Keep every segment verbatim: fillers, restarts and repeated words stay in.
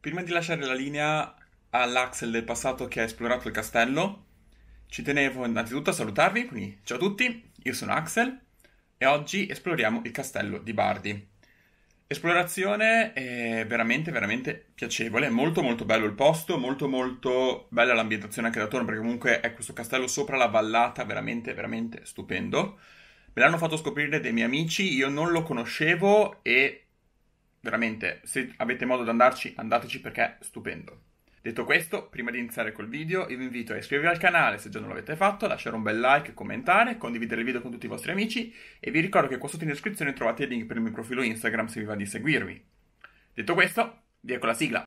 Prima di lasciare la linea all'Axel del passato che ha esplorato il castello, ci tenevo innanzitutto a salutarvi, quindi ciao a tutti, io sono Axel e oggi esploriamo il castello di Bardi. Esplorazione è veramente, veramente piacevole, è molto molto bello il posto, molto molto bella l'ambientazione anche da attorno, perché comunque è questo castello sopra la vallata, veramente, veramente stupendo. Me l'hanno fatto scoprire dei miei amici, io non lo conoscevo e veramente, se avete modo di andarci, andateci perché è stupendo. Detto questo, prima di iniziare col video, io vi invito a iscrivervi al canale se già non l'avete fatto, lasciare un bel like, commentare, condividere il video con tutti i vostri amici e vi ricordo che qua sotto in descrizione trovate il link per il mio profilo Instagram se vi va di seguirmi. Detto questo, via con la sigla!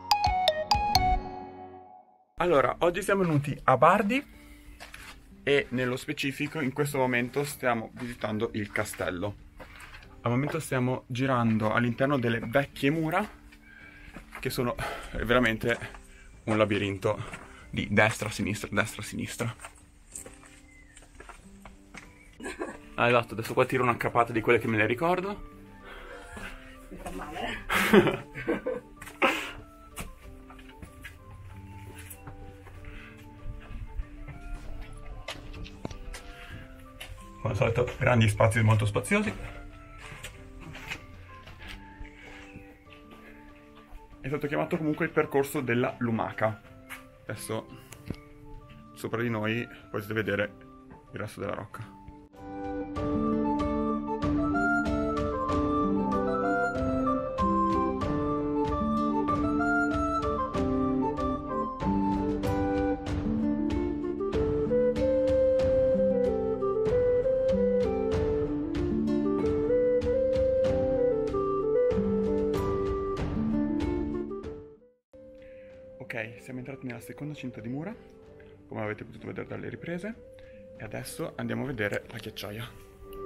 Allora, oggi siamo venuti a Bardi e nello specifico in questo momento stiamo visitando il castello. Al momento stiamo girando all'interno delle vecchie mura che sono veramente un labirinto di destra-sinistra, destra-sinistra. Ah, esatto, adesso qua tiro una capata di quelle che me le ricordo. Mi fa male. Come al solito, grandi spazi molto spaziosi. È stato chiamato comunque il percorso della lumaca. Adesso sopra di noi potete vedere il resto della rocca. Ok, siamo entrati nella seconda cinta di mura, come avete potuto vedere dalle riprese, e adesso andiamo a vedere la ghiacciaia.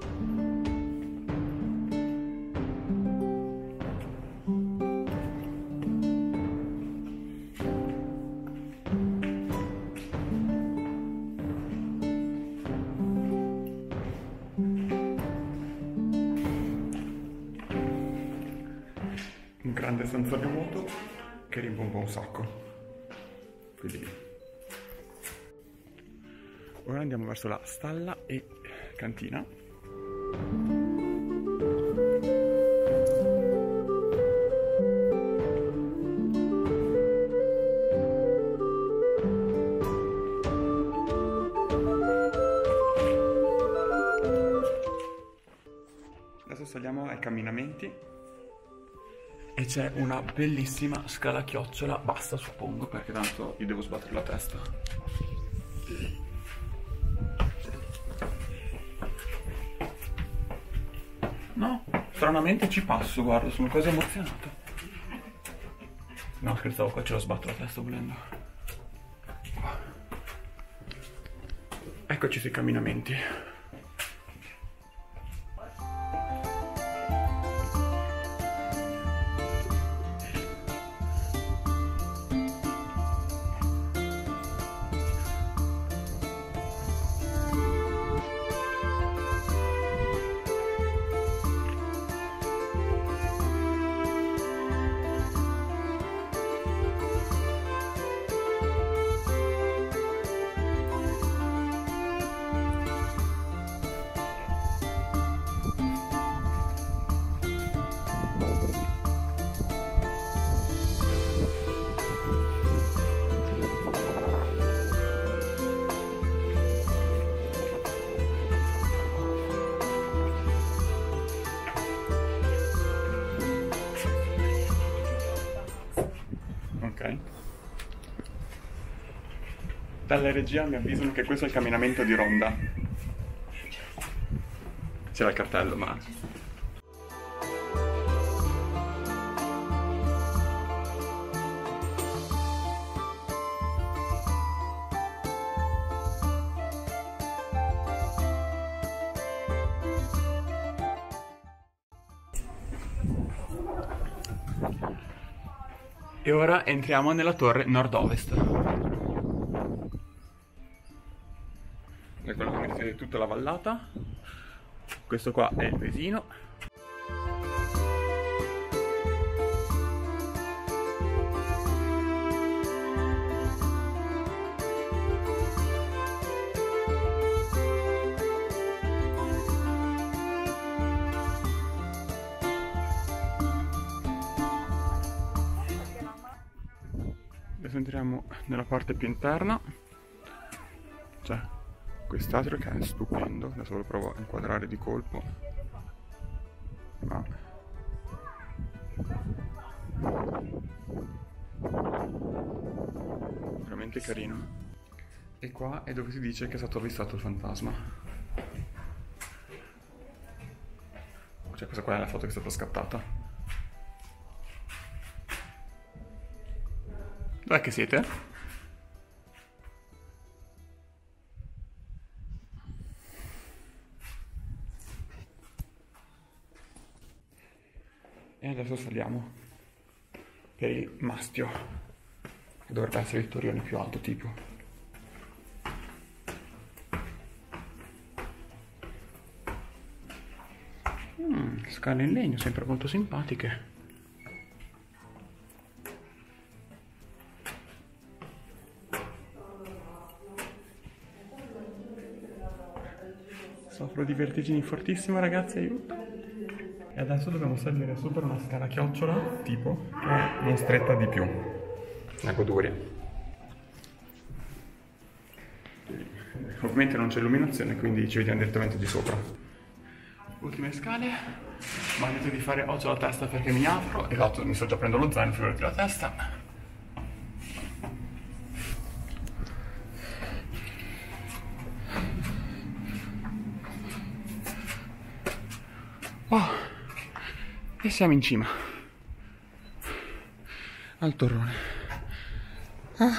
Un grande sensore vuoto che rimpompa un sacco. Quindi ora andiamo verso la stalla e cantina. Adesso saliamo ai camminamenti. E c'è una bellissima scala a chiocciola, basta suppongo, perché tanto io devo sbattere la testa. No, stranamente ci passo, guarda, sono quasi emozionato. No, scherzavo, qua ce la sbatto la testa volendo. Eccoci sui camminamenti. Ok. Dalla regia mi avvisano che questo è il camminamento di Ronda. C'era il cartello, ma... E ora entriamo nella torre nord-ovest. Ecco come si vede tutta la vallata. Questo qua è il paesino. Adesso entriamo nella parte più interna. C'è quest'atrio che è stupendo. Adesso lo provo a inquadrare di colpo. Ma veramente carino. E qua è dove si dice che è stato avvistato il fantasma. Cioè, questa qua è la foto che è stata scattata. Dov'è che siete? E adesso saliamo per il mastio, che dovrebbe essere il torrione più alto tipo. Mm, scale in legno, sempre molto simpatiche. Soffro di vertigini fortissimo, ragazzi, aiuto. E adesso dobbiamo salire su per una scala a chiocciola, tipo, che è non stretta di più. Una goduria. Ovviamente non c'è illuminazione, quindi ci vediamo direttamente di sopra. Ultime scale. Ma ho di fare oggi la testa perché mi apro. Esatto, mi sto già prendendo lo zaino, figurati la testa. Oh, e siamo in cima al torrone. Ah.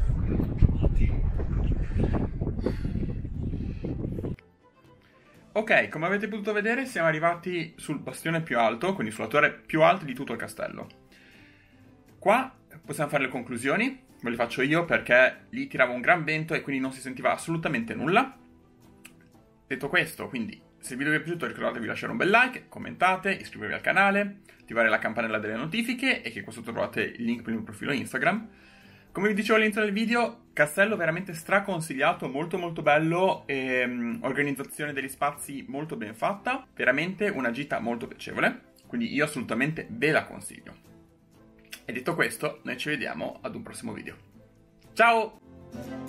Ok, come avete potuto vedere siamo arrivati sul bastione più alto, quindi sulla torre più alta di tutto il castello. Qua possiamo fare le conclusioni, ve le faccio io perché lì tirava un gran vento e quindi non si sentiva assolutamente nulla. Detto questo, quindi se il video vi è piaciuto ricordatevi di lasciare un bel like, commentate, iscrivervi al canale, attivare la campanella delle notifiche e che qua sotto trovate il link per il mio profilo Instagram. Come vi dicevo all'inizio del video, castello veramente straconsigliato, molto molto bello, e, um, organizzazione degli spazi molto ben fatta, veramente una gita molto piacevole, quindi io assolutamente ve la consiglio. E detto questo, noi ci vediamo ad un prossimo video. Ciao!